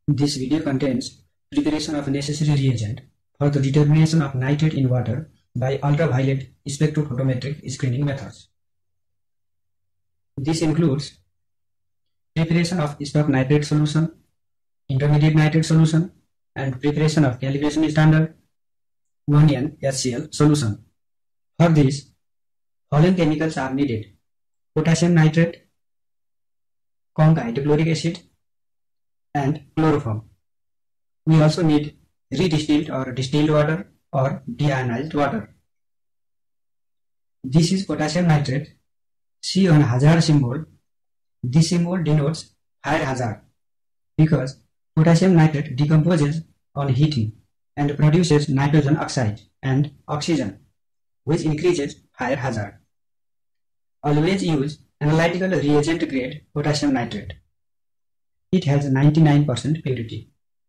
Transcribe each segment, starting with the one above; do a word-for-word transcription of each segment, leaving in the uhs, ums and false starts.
This video contains preparation of necessary reagent for the determination of nitrate in water by ultraviolet spectrophotometric screening methods. This includes preparation of stock nitrate solution, intermediate nitrate solution, and preparation of calibration standard one N H C l solution. For this, following chemicals are needed: potassium nitrate, conc hydrochloric acid, and chloroform. We also need redistilled or distilled water or deionized water. This is potassium nitrate. See on hazard symbol. This symbol denotes fire hazard because potassium nitrate decomposes on heating and produces nitrogen oxide and oxygen, which increases fire hazard. Always use analytical reagent grade potassium nitrate. It has ninety-nine percent purity.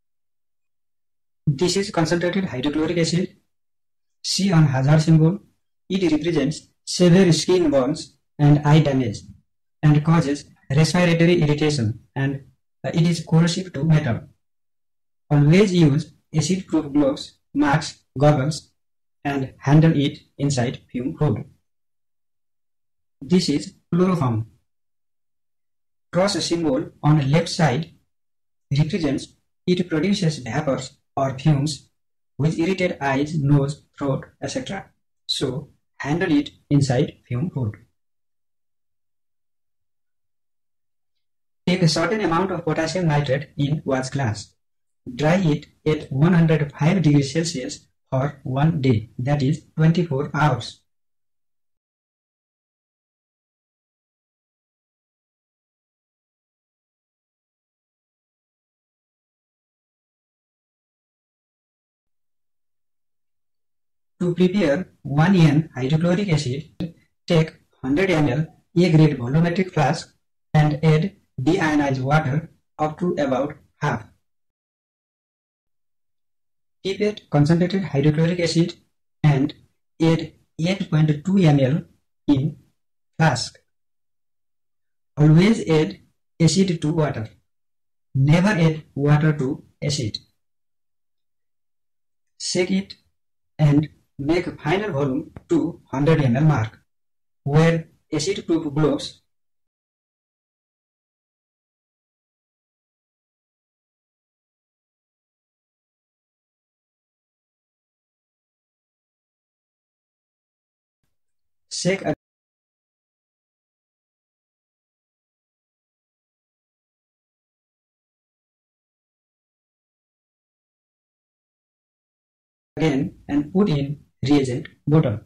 This is concentrated hydrochloric acid. See on hazard symbol. It represents severe skin burns and eye damage and causes respiratory irritation, and it is corrosive to metal. Always use acid-proof gloves, masks, goggles, and handle it inside fume hood. This is chloroform. Cross symbol on left side represents it produces vapors or fumes which irritate eyes, nose, throat, et cetera. So handle it inside fume hood. Take a certain amount of potassium nitrate in watch glass. Dry it at one hundred five degrees Celsius for one day, that is twenty-four hours. To prepare one N hydrochloric acid, take one hundred milliliters A-grade volumetric flask and add deionized water up to about half. Pipette concentrated hydrochloric acid and add eight point two milliliters in flask. Always add acid to water. Never add water to acid. Shake it and make final volume to one hundred milliliters mark. Wear acid-proof gloves. Shake again and put in reagent bottle.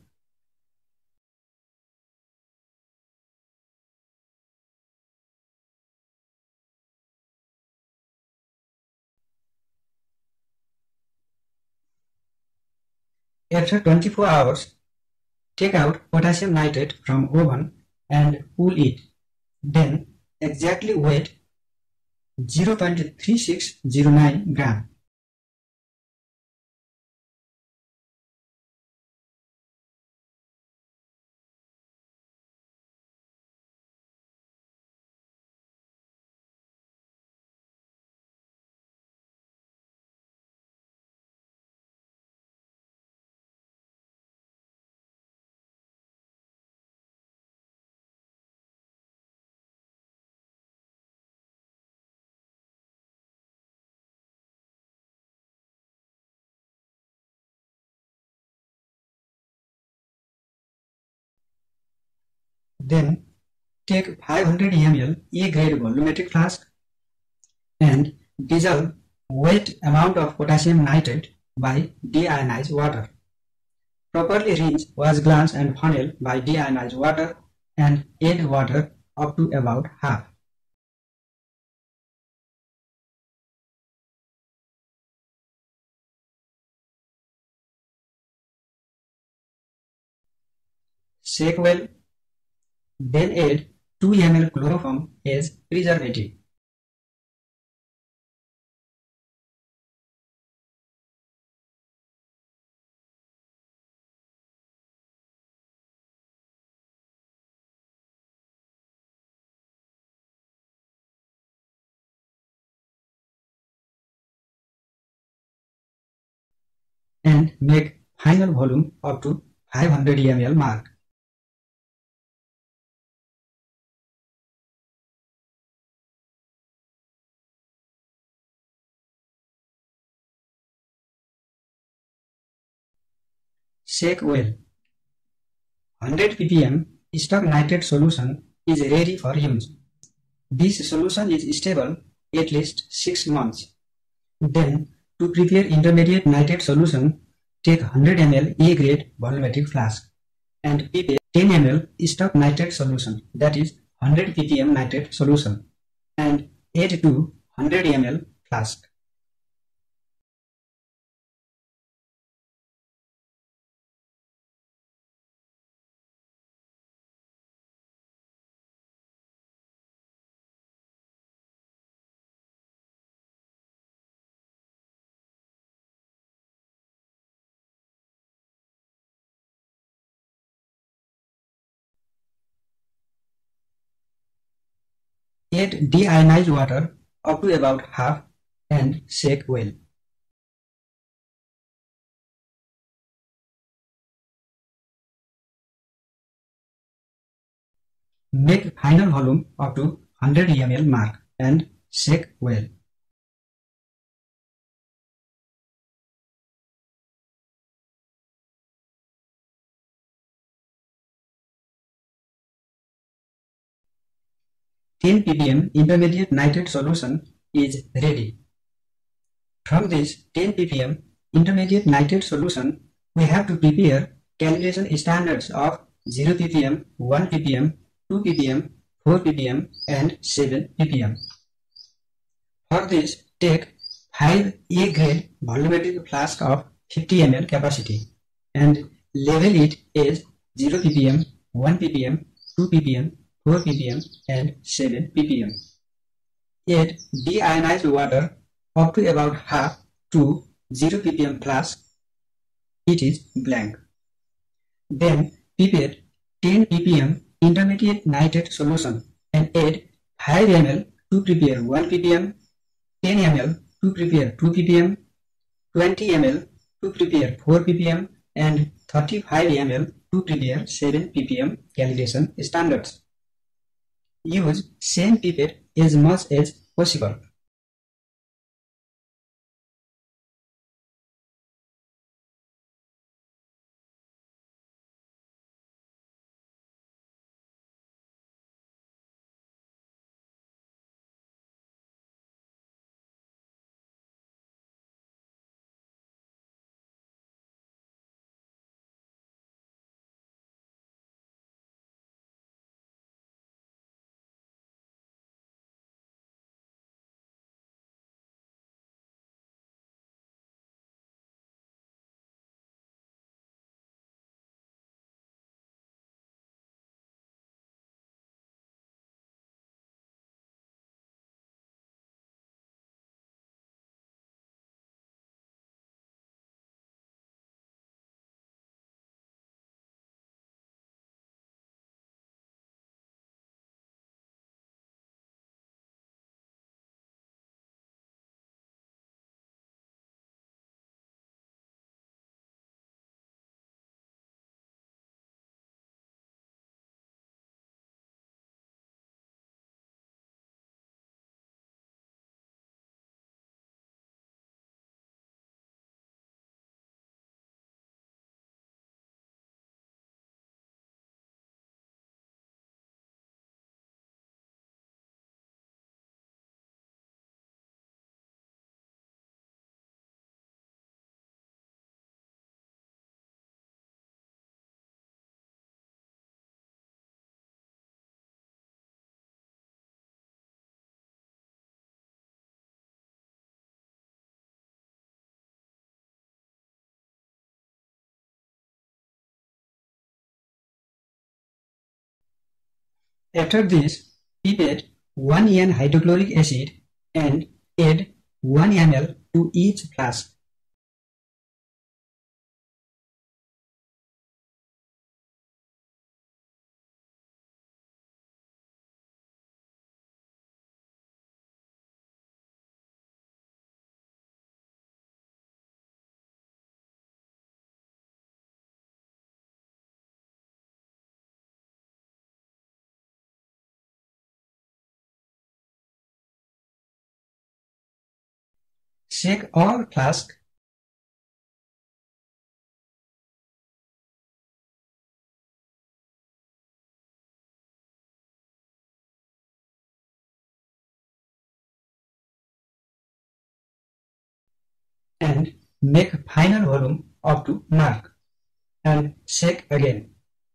After twenty-four hours, take out potassium nitrate from oven and cool it. Then exactly weight zero point three six zero nine gram. Then take five hundred milliliters A-grade volumetric flask and dissolve weight amount of potassium nitrate by deionized water. Properly rinse wash glass and funnel by deionized water and add water up to about half. Shake well. Then add two milliliters chloroform as preservative. and make final volume up to five hundred milliliters mark. Shake well. one hundred p p m stock nitrate solution is ready for use. This solution is stable at least six months. Then, to prepare intermediate nitrate solution, take one hundred milliliters A-grade volumetric flask and prepare ten milliliters stock nitrate solution, that is one hundred p p m nitrate solution, and add to one hundred milliliters flask. Add deionized water up to about half and shake well. Make final volume up to one hundred milliliters mark and shake well. ten p p m intermediate nitrate solution is ready. From this ten p p m intermediate nitrate solution, we have to prepare calibration standards of zero p p m, one p p m, two p p m, four p p m and seven p p m. For this, take five A-grade volumetric flask of fifty milliliters capacity and label it as zero p p m, one p p m, two p p m, four p p m and seven p p m. Add deionized water up to about half to zero p p m flask. It is blank. Then prepare ten p p m intermediate nitrate solution and add five milliliters to prepare one p p m, ten milliliters to prepare two p p m, twenty milliliters to prepare four p p m and thirty-five milliliters to prepare seven p p m calibration standards. Use same pipette as much as possible. After this, pipette one N hydrochloric acid and add one milliliter to each flask. shake all flask and make final volume up to mark and shake again.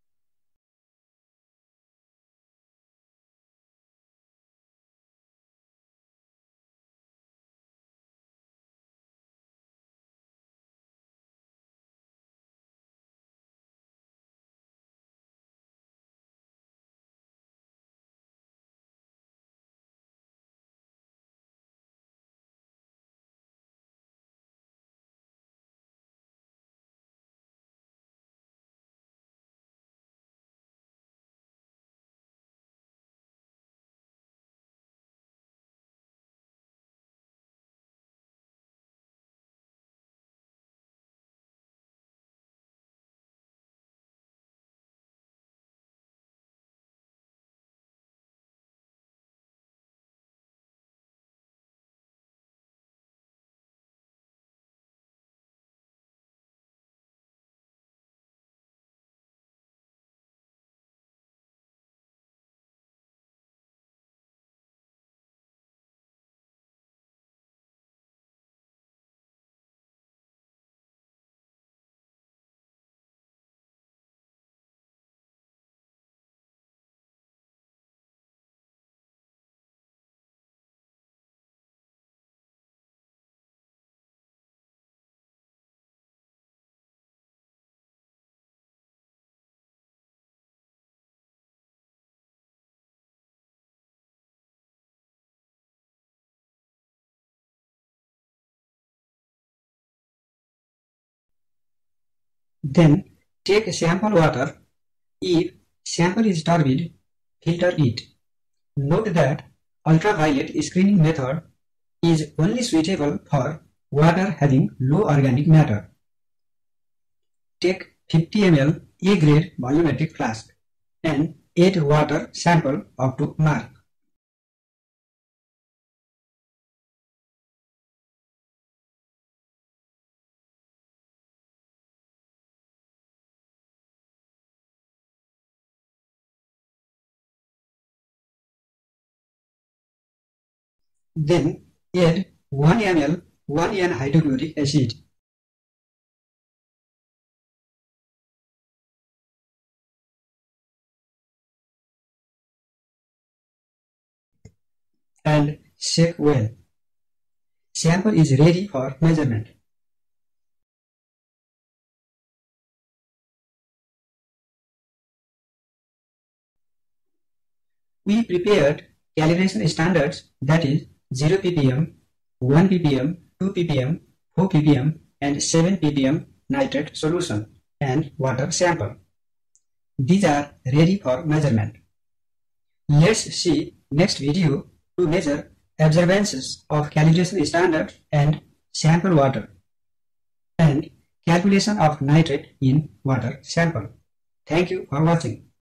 Then take sample water. If sample is turbid, filter it. Note that ultraviolet screening method is only suitable for water having low organic matter. Take fifty milliliters A-grade volumetric flask and add water sample up to mark. Then add one milliliter one N hydrochloric acid. And shake well. Sample is ready for measurement. We prepared calibration standards, that is zero p p m, one p p m, two p p m, four p p m and seven p p m nitrate solution and water sample. These are ready for measurement. Let's see next video to measure observances of calibration standard and sample water and calculation of nitrate in water sample. Thank you for watching.